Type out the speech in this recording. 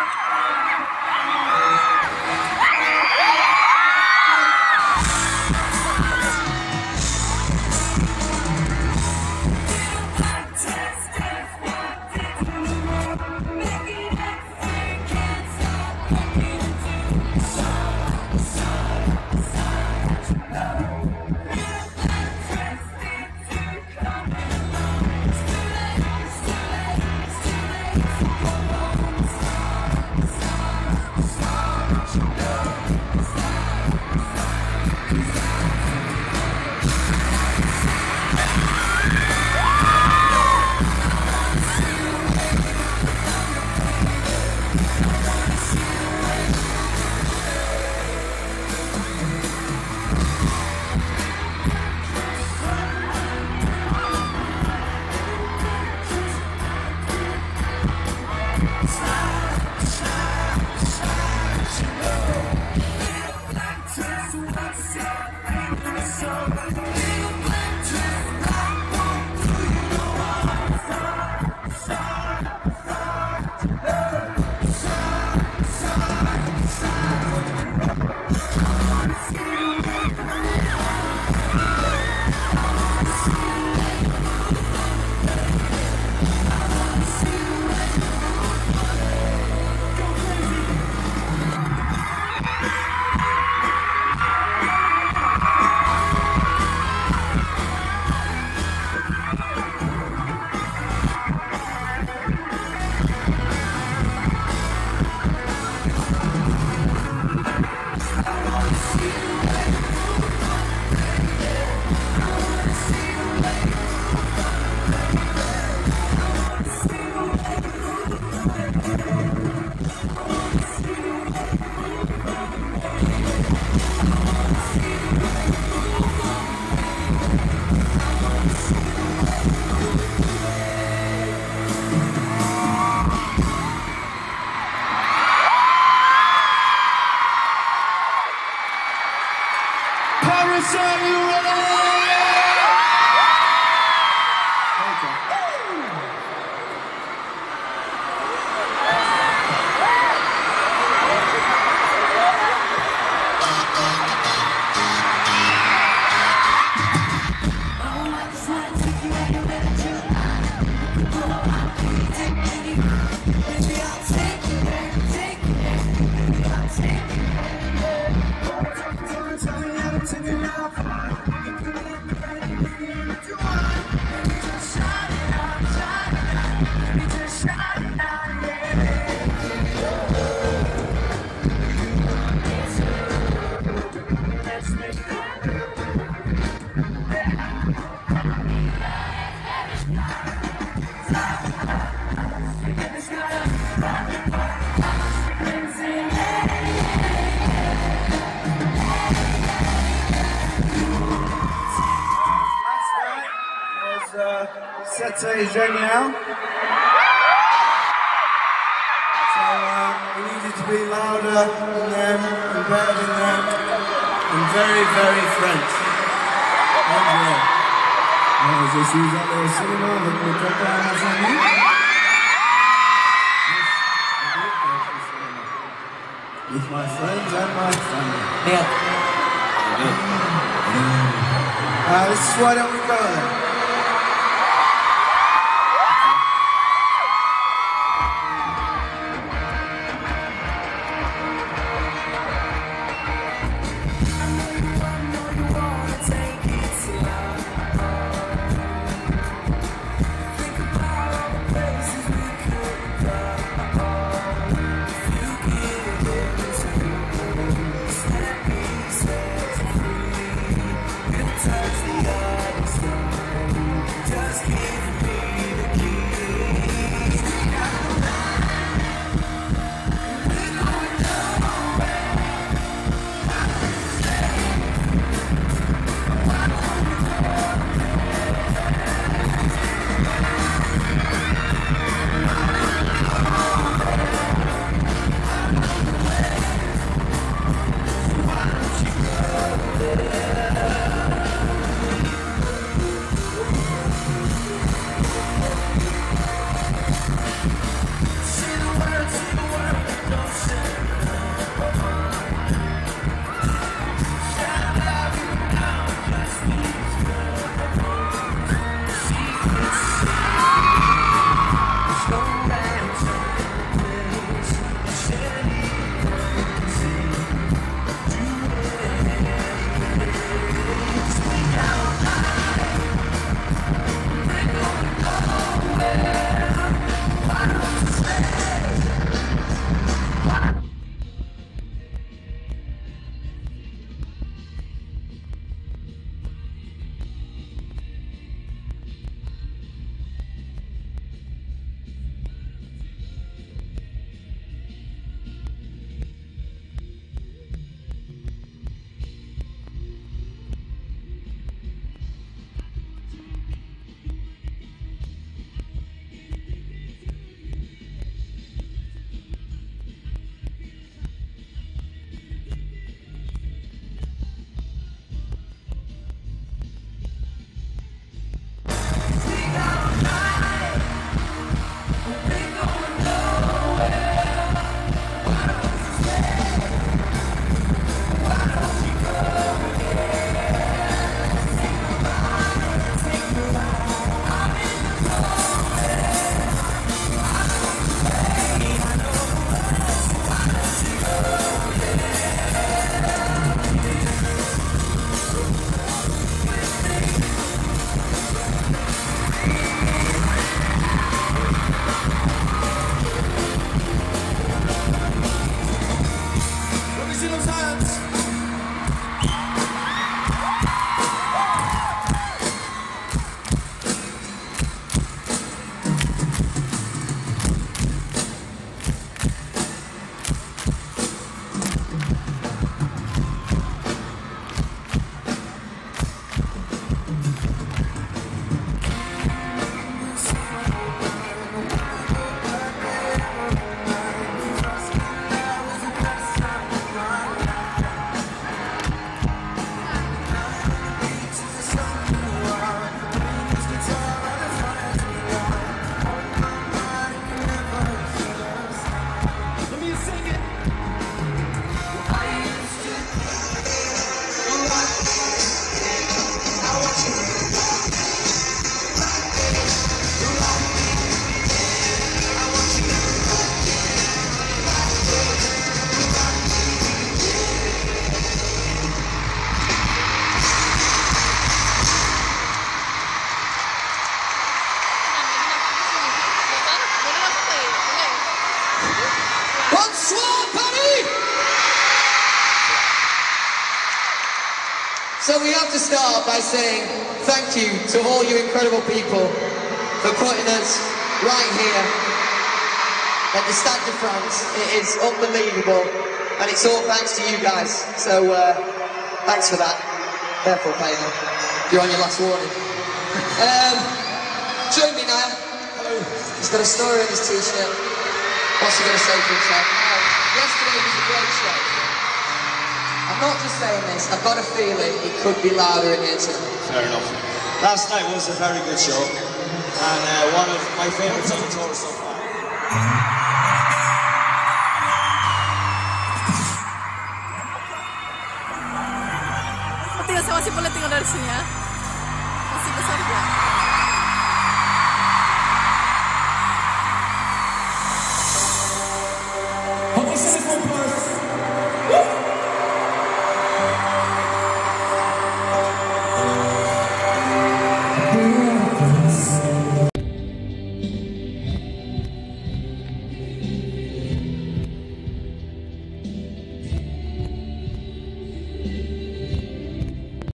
Stade, Zayn. So we needed to be louder than them and better than them and very, very French. Je suis allé au cinéma avec mes copains et mes amis. With my friends and my family. This is why don't we go there? Touch the other side. Bonsoir, Paris! So we have to start by saying thank you to all you incredible people for putting us right here at the Stade de France. It is unbelievable, and it's all thanks to you guys. So thanks for that. Careful, Payman. You're on your last warning. Join me now. He's got a story on his t-shirt. What's he going to say for himself? Yesterday was a great show. I'm not just saying this, I've got a feeling it could be louder in here tonight. Fair enough. Last night was a very good show, and one of my favourites on the tour so far. Tinggal sama si Pele tinggal dari sini ya.